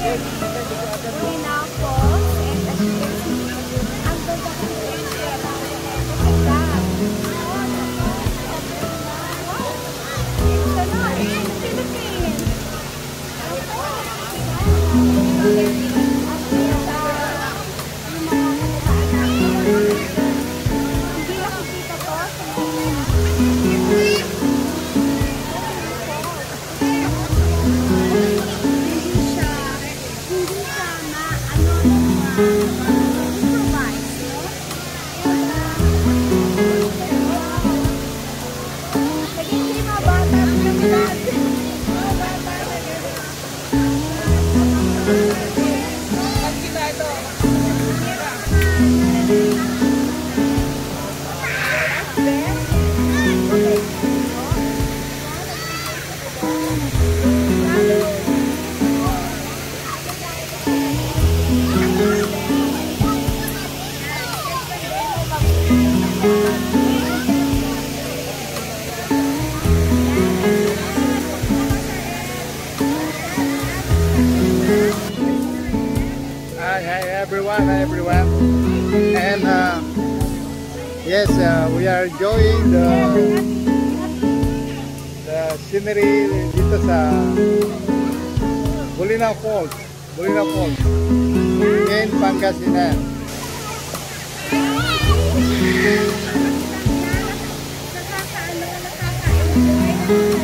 Bulinaw Falls, and as you can see, ang ganda ng area lang. Look at that. It's a lot. It's in the Philippines. Hindi nakikita to sa Hi everyone, and yes, we are enjoying the scenery dito sa Bulinaw Falls in Pangasinan. nakaka-enjoy.